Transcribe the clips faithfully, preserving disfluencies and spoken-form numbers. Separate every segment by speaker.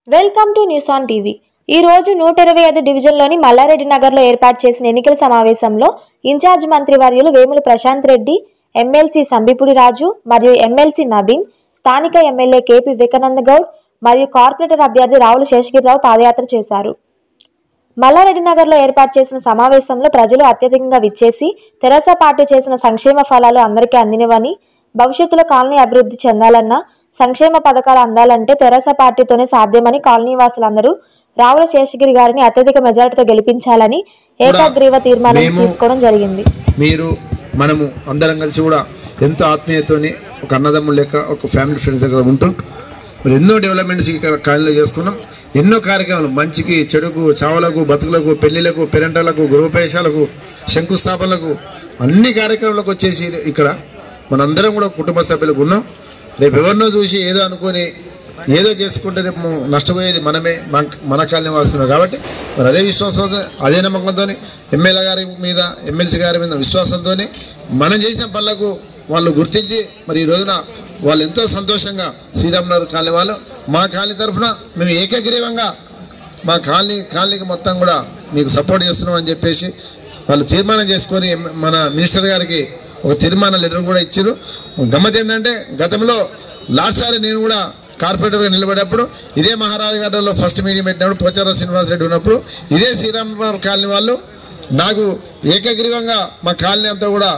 Speaker 1: Welcome to news on TV. ఈ రోజు నూట ఇరవై ఐదు డివిజన్లోని మల్లారెడ్డి నగర్లో ఏర్పాటు చేసిన ఎన్నికల సమావేశంలో ఇన్ఛార్జ్ మంత్రి వర్యులు వేముల ప్రశాంత్ రెడ్డి, ఎమ్మెల్సీ సంబిపుడి రాజు మరియు ఎమ్మెల్సీ నవీన్, స్థానిక ఎమ్మెల్యే కేపీ వివేకానంద గౌడ్ మరియు కార్పొరేటర్ అభ్యర్థి రావుల శేషగిరిరావు పాదయాత్ర చేశారు. మల్లారెడ్డి నగర్లో ఏర్పాటు చేసిన సమావేశంలో ప్రజలు అత్యధికంగా విచ్చేసి తెరాస పార్టీ చేసిన సంక్షేమ ఫలాలు అందరికీ అందినవని, భవిష్యత్తులో కాలనీ అభివృద్ధి చెందాలన్నా, సంక్షేమ పథకాలు అందాలంటే తెరాస పార్టీతోనే సాధ్యమని కాలనీ వాసులందరూ రావుల శేషగిరి గారిని అత్యధిక మెజారిటీతో గెలిపించాలని ఏకగ్రీవ తీర్మానం తీసుకోవడం జరిగింది.
Speaker 2: మీరు మనము అందరం కలిసి కూడా ఎంతో ఆత్మీయతోని ఒక అన్నదమ్ములు లెక్క ఒక ఫ్యామిలీ ఫ్రెండ్స్ దగ్గర ఉంటూ మరి ఎన్నో డెవలప్మెంట్స్ ఇక్కడ కాలనీలో చేసుకున్నాం. ఎన్నో కార్యక్రమాలు మంచికి, చెడుకు, చావులకు, బతుకులకు, పెళ్లిలకు, పెరంటాలకు, గృహప్రవేశాలకు, శంకుస్థాపనలకు అన్ని కార్యక్రమాలకు వచ్చేసి ఇక్కడ మనందరం కూడా కుటుంబ సభ్యులకు ఉన్నాం. రేపు ఎవరినో చూసి ఏదో అనుకొని ఏదో చేసుకుంటే రేపు నష్టపోయేది మనమే, మన కాలనీ వాస్తున్నాం. కాబట్టి మరి అదే విశ్వాసంతో, అదే నమ్మకంతో, ఎమ్మెల్యే గారి మీద, ఎమ్మెల్సీ గారి మీద విశ్వాసంతో మనం చేసిన పనులకు వాళ్ళు గుర్తించి మరి ఈ రోజున వాళ్ళు ఎంతో సంతోషంగా శ్రీరామనగర్ కాలనీ వాళ్ళు మా కాలనీ తరఫున మేము ఏకగ్రీవంగా మా కాలనీ కాలనీకి మొత్తం కూడా మీకు సపోర్ట్ చేస్తున్నాం అని చెప్పేసి వాళ్ళు తీర్మానం చేసుకొని మన మినిస్టర్ గారికి ఒక తీర్మాన లెటర్ కూడా ఇచ్చారు. గమ్మత్ ఏంటంటే గతంలో లాస్ట్ సారి నేను కూడా కార్పొరేటర్గా నిలబడేటప్పుడు ఇదే మహారాజు గడ్డలో ఫస్ట్ మీటింగ్ పెట్టినప్పుడు పోచారం శ్రీనివాసరెడ్డి ఉన్నప్పుడు ఇదే శ్రీరామనగర్ కాలనీ వాళ్ళు నాకు ఏకగ్రీవంగా మా కాలనీ అంతా కూడా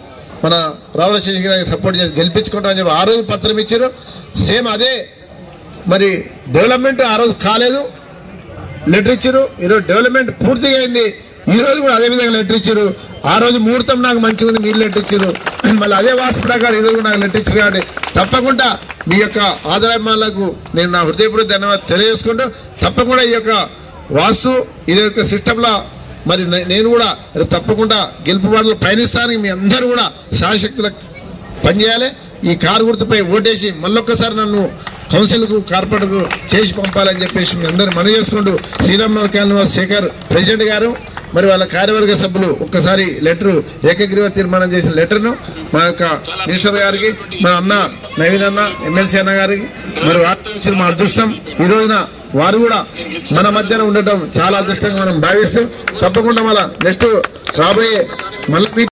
Speaker 2: మన రావుల శేషగిరి గారికి సపోర్ట్ చేసి గెలిపించుకుంటామని చెప్పి ఆ రోజు పత్రం ఇచ్చారు. సేమ్ అదే మరి డెవలప్మెంట్ ఆ రోజు కాలేదు, లెటర్ ఇచ్చారు. ఈరోజు డెవలప్మెంట్ పూర్తిగా అయింది. ఈ రోజు కూడా అదే విధంగా లెటర్ ఇచ్చారు. ఆ రోజు ముహూర్తం నాకు మంచిగా ఉంది, మీరు లెటర్ ఇచ్చారు. మళ్ళీ అదే వాస్తు ప్రకారం ఈరోజు నాకు లెటర్ ఇచ్చారు. కాబట్టి తప్పకుండా మీ యొక్క ఆదరాభిమానులకు నేను నా హృదయపూర్వక ధన్యవాదాలు తెలియజేసుకుంటూ తప్పకుండా ఈ యొక్క వాస్తు ఇది యొక్క సిస్టంలో మరి నేను కూడా తప్పకుండా గెలుపు బాటలో పయనిస్తానని మీ అందరూ కూడా శాశక్తులకు పనిచేయాలి. ఈ కారు గుర్తుపై ఓటేసి మళ్ళొక్కసారి నన్ను కౌన్సిల్కు, కార్పొరేటర్కు చేసి పంపాలని చెప్పేసి మీ అందరూ మనవి చేసుకుంటూ శ్రీరామనగర్ కాలనీ శేఖర్ ప్రెసిడెంట్ గారు మరి వాళ్ళ కార్యవర్గ సభ్యులు ఒక్కసారి లెటరు ఏకగ్రీవ తీర్మానం చేసిన లెటర్ను మా యొక్క మినిస్టర్ గారికి, మా అన్న నవీన్ అన్న, ఎమ్మెల్సీ అన్న గారికి మరి వారు మా అదృష్టం. ఈ రోజున వారు కూడా మన మధ్యన ఉండటం చాలా అదృష్టంగా మనం భావిస్తూ తప్పకుండా మళ్ళా నెక్స్ట్ రాబోయే మళ్ళీ